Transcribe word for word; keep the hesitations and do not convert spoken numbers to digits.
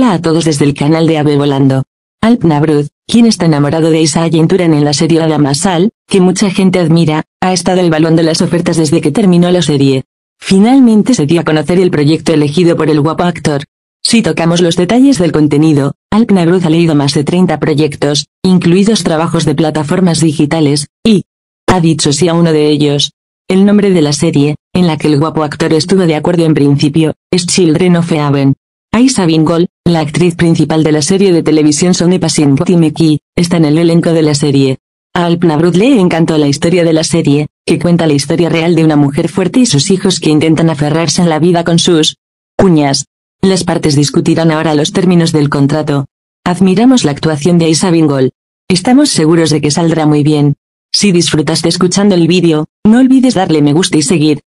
Hola a todos desde el canal de Ave Volando. Alp Nabruz, quien está enamorado de Isa Yenturan en la serie La Dama Sal, que mucha gente admira, ha estado el balón de las ofertas desde que terminó la serie. Finalmente se dio a conocer el proyecto elegido por el guapo actor. Si tocamos los detalles del contenido, Alp Nabruz ha leído más de treinta proyectos, incluidos trabajos de plataformas digitales, y ha dicho sí a uno de ellos. El nombre de la serie, en la que el guapo actor estuvo de acuerdo en principio, es Children of Heaven. Aisha Bingol, la actriz principal de la serie de televisión Sony Passion Timeki, está en el elenco de la serie. A Alp Nabruz le encantó la historia de la serie, que cuenta la historia real de una mujer fuerte y sus hijos que intentan aferrarse en la vida con sus uñas. Las partes discutirán ahora los términos del contrato. Admiramos la actuación de Aisha Bingol. Estamos seguros de que saldrá muy bien. Si disfrutaste escuchando el vídeo, no olvides darle me gusta y seguir.